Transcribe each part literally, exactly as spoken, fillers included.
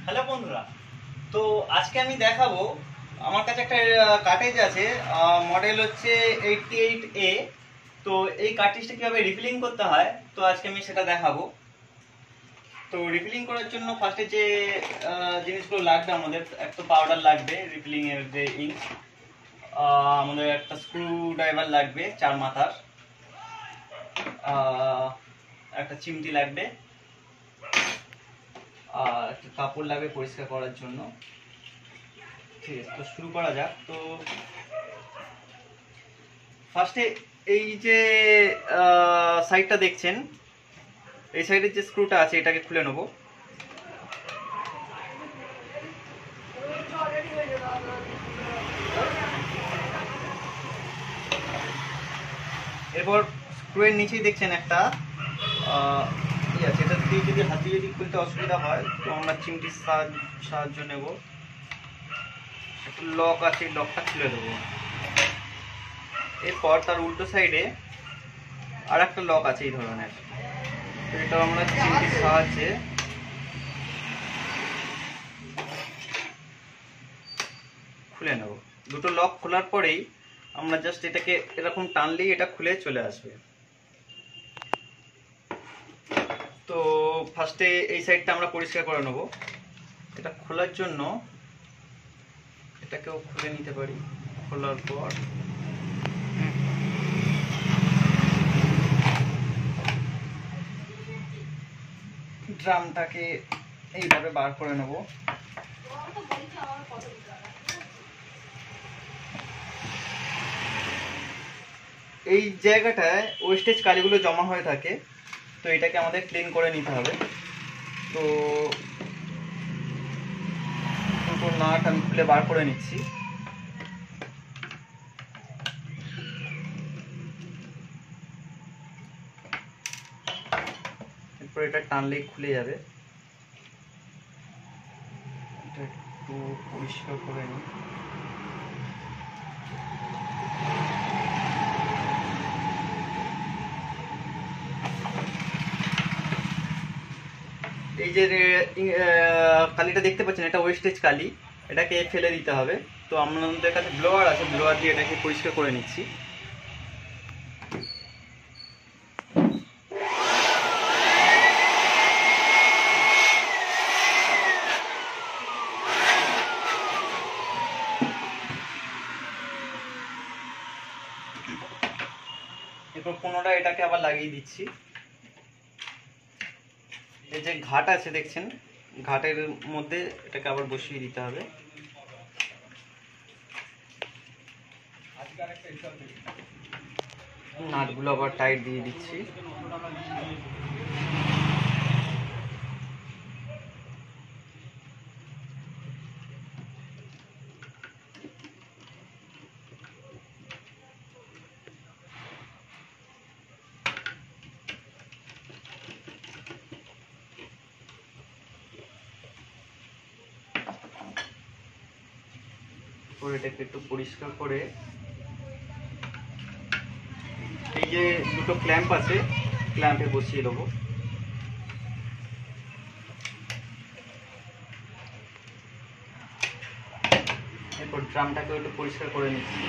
Hello বন্ধুরা, তো আজকে আমি দেখাবো আমার কাছে একটা কার্টেজ আছে, মডেল হচ্ছে এইটটি এইট এ। তো এই কার্টেজটা কিভাবে রিফিলিং করতে হয় তো আজকে আমি সেটা দেখাবো। তো রিফিলিং করার জন্য ফার্স্টে যে জিনিসগুলো লাগবে, আমাদের একটা পাউডার লাগবে, রিফিলিং এর যে ইঙ্ক, আমাদের একটা স্ক্রু ড্রাইভার লাগবে চার মাথার, একটা চিমটি লাগবে, আর একটা কাপড় লাগবে পরিষ্কার করার জন্য। ঠিক আছে, তো শুরু করা যাক। তো ফার্স্টে এই যে সাইডটা দেখছেন, এই সাইডের যে স্ক্রুটা আছে এটাকে খুলে নেব। এরপর স্ক্রুয়ের নিচেই দেখছেন একটা ই আছে, এটা দিয়ে যদি হাত দিয়ে যদি খুলতে অসুবিধা হয় তো আমরা চিমটির সাহায্য নেব। একটা লক আছে, লকটা খুলে দেবো। এরপর তার উল্টো সাইডে আর একটা লক আছে এই ধরনের, তো এটা আমরা চিমটির সাহায্যে খুলে নেব। দুটো লক খোলার পরেই আমরা জাস্ট এটাকে এরকম টানলেই এটা খুলে চলে আসবে। তো ফার্স্টে এই সাইডটা আমরা পরিষ্কার করে নেব। এটা খোলার জন্য এটাকেও খুলে নিতে পারি। খোলার পর ড্রামটাকে এইভাবে বার করে নেব। এই জায়গাটায় ওয়েস্টেজ কালিগুলো জমা হয়ে থাকে, তো এটাকে আমাদের ক্লিন করে নিতে হবে। তো দুটো নাট আমি খুলে বার করে নিচ্ছি। এরপর এটা টানলেই খুলে যাবে। এটা একটু পরিষ্কার করে নিই। এই যে কালিটা দেখতে পাচ্ছেন, এটা ওয়েস্টেজ কালি, এটাকে ফেলে দিতে হবে। তো আমাদের কাছে ব্লোয়ার আছে, ব্লোয়ার দিয়ে এটাকে পরিষ্কার করে নিচ্ছি। এরপর পুনরায় এটাকে আবার লাগিয়ে দিচ্ছি। এই যে ঘাট আছে দেখছেন, ঘাটের মধ্যে এটাকে আবার বসিয়ে দিতে হবে। নাটগুলো আবার টাইট দিয়ে দিচ্ছি। এটাকে একটু পরিষ্কার করে এই যে দুটো ক্ল্যাম্প আছে, ক্ল্যাম্পে বসিয়ে দেবো। এরপর ড্রামটাকে একটু পরিষ্কার করে নিচ্ছি।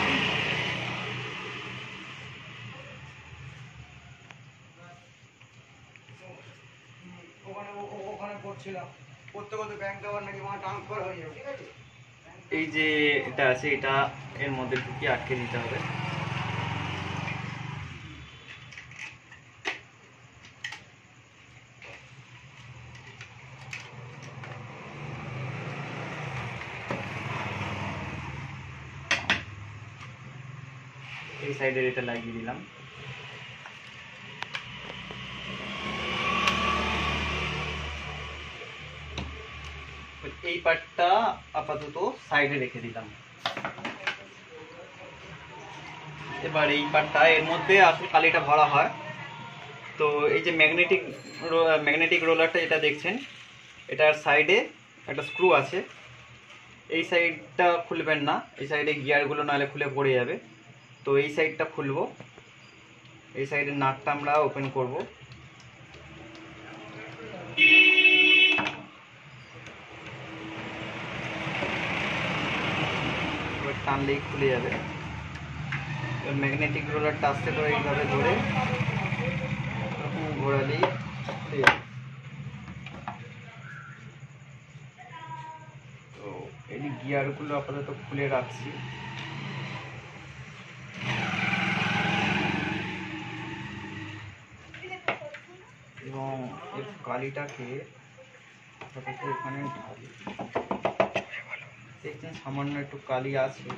এই যে এটা আছে, এটা এর মধ্যে ঢুকিয়ে আটকে দিতে হবে। এই সাইডে এটা লাগিয়ে দিলাম। এই পার্টটা আপাতত সাইডে রেখে দিলাম। এবার এই পার্টটা, এর মধ্যে আসলে কালিটা ভরা হয়। তো এই যে ম্যাগনেটিক ম্যাগনেটিক রোলারটা যেটা দেখছেন, এটার সাইডে একটা স্ক্রু আছে। এই সাইডটা খুলবেন না, এই সাইডে গিয়ারগুলো নাহলে খুলে পড়ে যাবে। তো এই সাইডটা খুলবো, এই সাইডের নাটটা আমরা ওপেন করব। টানলেই খুলে যাবে। এবার ম্যাগনেটিক রোলারটা আস্তে করে এইভাবে ধরে ঘোরালেই খুলে যাবে। তো এই গিয়ারগুলো আপাতত খুলে রাখছি। এবং এর কালিটাকে এখানে ঢালি। দেখছেন সামান্য একটু কালি আছে।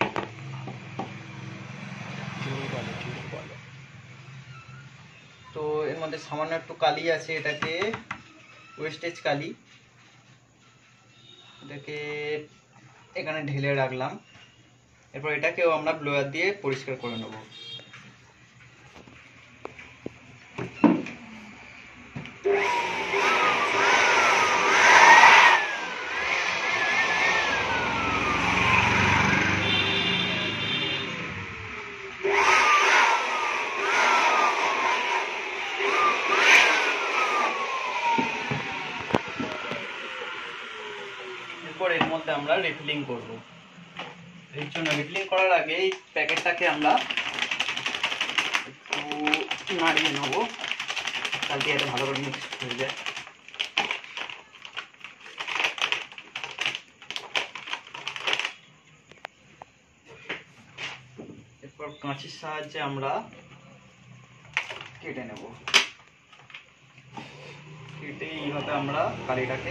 তো এর মধ্যে সামান্য একটু কালি আছে, এটাকে ওয়েস্টেজ কালি, এটাকে এখানে ঢেলে রাখলাম। এরপর এটাকেও আমরা ব্লোয়ার দিয়ে পরিষ্কার করে নেব। এরপর এর মধ্যে আমরা রিফিলিং করব। এর জন্য রিফিলিং করার আগে এই প্যাকেটটাকে আমরা একটু নাড়িয়ে নেব, তাহলে এটা ভালো করে মিক্স হয়ে যায়। এরপর কাঁচির সাহায্যে আমরা কেটে নেব। কেটে এইভাবে আমরা কালিটাকে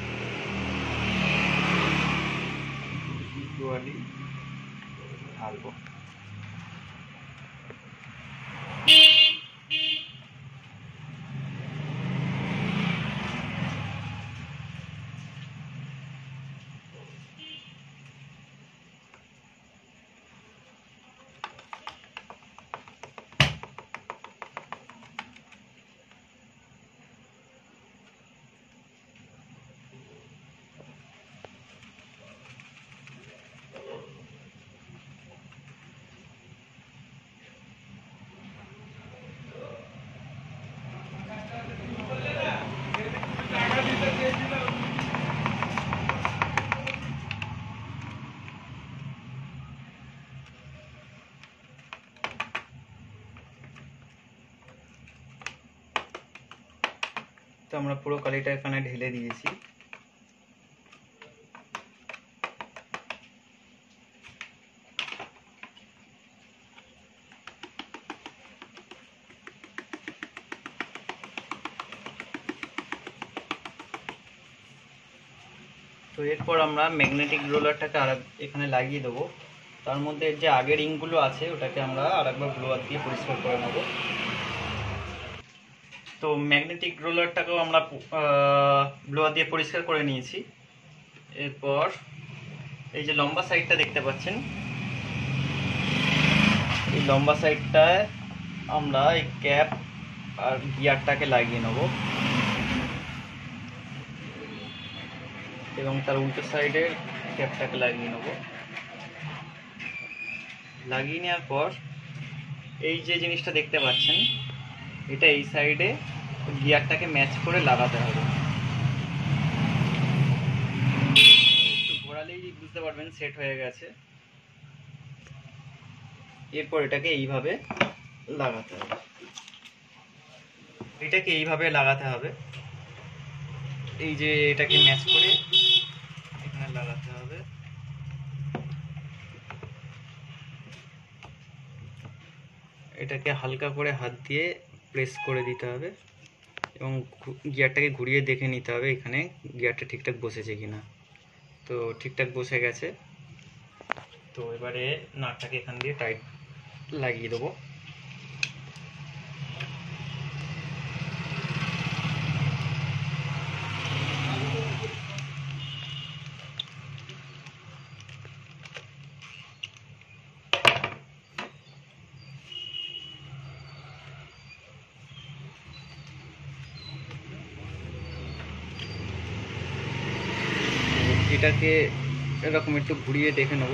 ঢালবো। তো আমরা পুরো কালিটা এখানে ঢেলে দিয়েছি। তো এরপর আমরা ম্যাগনেটিক রোলারটাকে আর এখানে লাগিয়ে দেবো। তার মধ্যে যে আগের রিংগুলো আছে ওটাকে আমরা আরেকবার ব্লোয়ার দিয়ে পরিষ্কার করে নেব। তো ম্যাগনেটিক রোলারটাকেও আমরা ব্লোয়ার দিয়ে পরিষ্কার করে নিয়েছি। এরপর এই যে লম্বা সাইডটা দেখতে পাচ্ছেন, এই লম্বা সাইডটায় আমরা এই ক্যাপ আর গিয়ারটাকে লাগিয়ে নেব এবং তার উল্টো সাইডের ক্যাপটাকে লাগিয়ে নেব। লাগিয়ে নেওয়ার পর এই যে জিনিসটা দেখতে পাচ্ছেন, এটা এই সাইডে গিয়ারটাকে ম্যাচ করে লাগাতে হবে। একটু ঘোরালেই বুঝতে পারবেন সেট হয়ে গেছে। এরপর এটাকে এইভাবে লাগাতে হবে, এটাকে এইভাবে লাগাতে হবে। এই যে এটাকে ম্যাচ করে এখানে লাগাতে হবে। এটাকে হালকা করে হাত দিয়ে প্রেস করে দিতে হবে এবং গিয়ারটাকে ঘুরিয়ে দেখে নিতে হবে এখানে গিয়ারটা ঠিকঠাক বসেছে কিনা। তো ঠিকঠাক বসে গেছে। তো এবারে নাটটাকে এখান দিয়ে টাইট লাগিয়ে দেবো। এটাকে এরকম একটু ঘুরিয়ে দেখে নেব।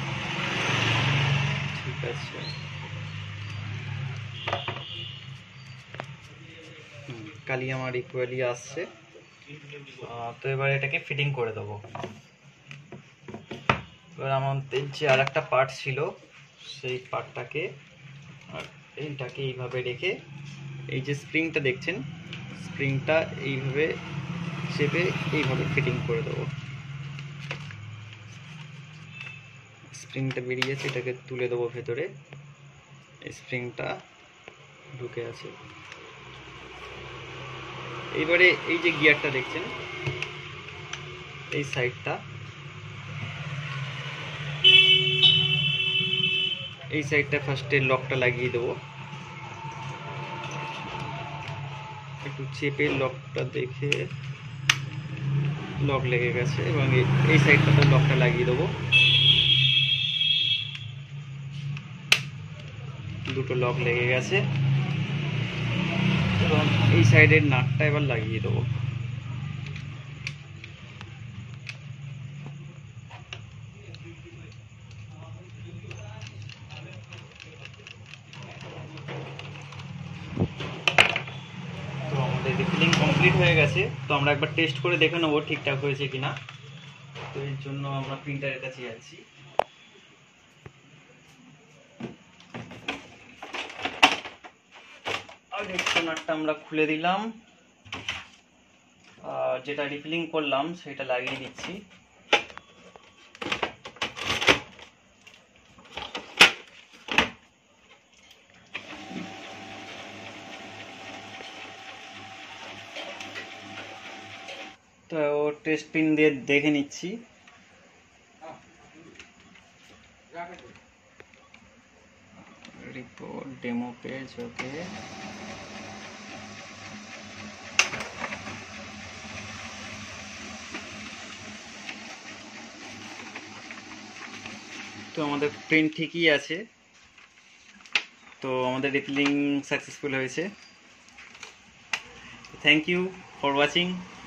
ঠিক আছে, কালি আমার ইকুয়ালি আসছে। তো এবার এটাকে ফিটিং করে দেবো। তো এবার আমাদের যে আর একটা পার্ট ছিল সেই পার্টটাকে আর এইটাকে এইভাবে রেখে এই যে স্প্রিংটা দেখছেন স্প্রিংটা এইভাবে চেপে এইভাবে ফিটিং করে দেবো। স্প্রিংটা বেরিয়েছে, এটাকে তুলে দেবো ভেতরে, স্প্রিংটা ঢুকে আছে। এইবারে এই যে গিয়ারটা দেখছেন এই সাইডটা এই সাইডটা ফার্স্টে লকটা লাগিয়ে দেবো, একটু চেপে লকটা দেখে লক লেগে গেছে এবং এই সাইডটাতে লকটা লাগিয়ে দেবো। দুটো লক লেগে গেছে এবং এই সাইডের নাটটা এবার লাগিয়ে দেবো। তো আমাদের রিফিলিং কমপ্লিট হয়ে গেছে, তো আমরা একবার টেস্ট করে দেখে নেবো ঠিকঠাক হয়েছে কিনা। তো এর জন্য আমরা প্রিন্টারের কাছে যাচ্ছি। নাটটা আমরা খুলে দিলাম, যেটা রিফিলিং করলাম সেটা লাগিয়ে দিচ্ছি। তো টেস্ট পিন দিয়ে দেখে নিচ্ছি। Report demo page, okay. তো আমাদের প্রিন্ট ঠিকই আছে, তো আমাদের রিফিলিং সাকসেসফুল হয়েছে। Thank you for watching.